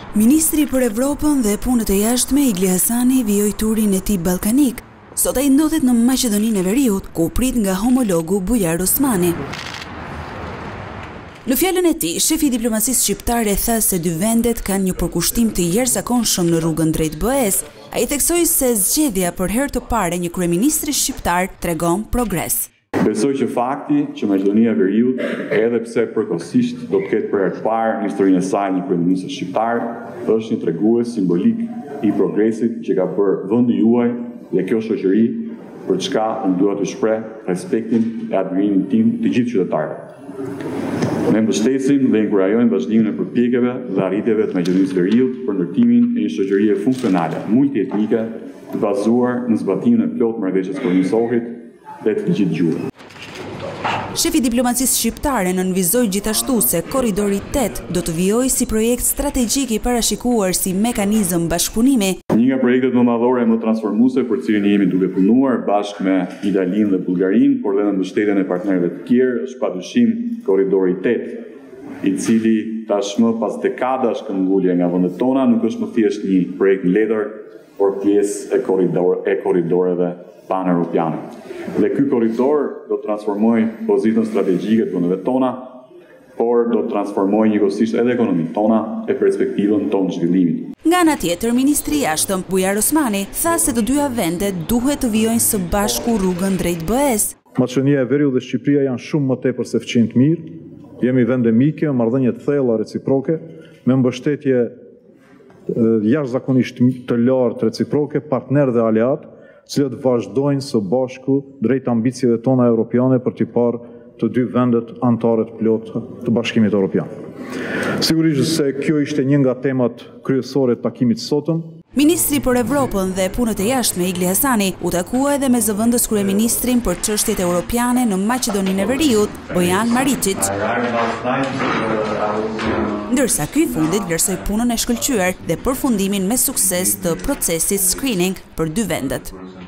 Ministri për Evropën dhe punët e jashtme Igli Hasani vijoi turin e tij ballkanik. Sot ai ndodhet në Maqedoninë e Veriut, ku prit nga homologu Bujar Osmani. Në fjalën e tij, shefi i diplomacisë shqiptare tha se dy vendet kanë një përkushtim të jashtëzakonshëm në rrugën drejt BE-s. Ai theksoi se zgjedhja për herë të parë e një kryeministri shqiptar tregon progres. Besoj që fakti që Maqedonia e Veriut, edhe pse përkohësisht do të ketë për herë të parë në historinë e saj një kryeminist shqiptar, është një tregues simbolik i progresit që ka bërë vendi juaj dhe kjo shoqëri, për çka unë dua të shpreh respektin e admirimin tim të gjithë qytetarëve. Ne mbështesim dhe inkurajojmë vazhdimin e përpjekjeve dhe arritjeve të Maqedonisë së Veriut për ndërtimin e një shoqërie funksionale, multietnike, të bazuar në zbatimin e plotë marrëveshjes së Ohrit dhe të ligjit gjuhë. Shefi i diplomacisë shqiptare nënvizoi gjithashtu se korridori 8 do të vijojë si projekt strategjik i parashikuar si mekanizëm bashkëpunimi. Një nga projektet më madhore e më transformuese për cilin jemi duke punuar bashkë me Italinë dhe Bullgarinë, por dhe me mbështetjen e partnerëve të tjerë, është padyshim korridori 8, i cili tashmë pas dekadash këmbgulje nga vendet tona nuk është më thjesht një projekt në letër, por pjesë e korridoreve pan-europiane. Dhe ky korridor do të transformojë pozitën strategjike të vendeve tona, por do të transformojë njëkohësisht edhe ekonominë tona e perspektivën tonë zhvillimit. Nga ana tjetër, ministri i jashtëm Bujar Osmani tha se të dyja vendet duhet të vijojnë së bashku rrugën drejt BE-s. Maqedonia e Veriut dhe Shqipëria janë shumë më tepër se fëmijë të mirë. Jemi vende mike, marrëdhënie të thella reciproke, me mbështetje jashtëzakonisht të lartë reciproke, partnerë dhe aleat, cilët vazhdojnë së bashku drejt ambicieve tona europiane për t'i parë të dy vendet anëtare të plotë të Bashkimit Evropian. Sigurisht se kjo ishte një nga temat kryesore të takimit sotëm. Ministri për Evropën dhe punët e jashtme Igli Hasani u takua edhe me zëvendës kryeministrin për çështjet europiane në Maqedoninë e Veriut, Bojan Maričić. Ndërsa ky i fundit vlerësoi punën e shkëlqyer dhe përfundimin me sukses të procesit screening për dy vendet.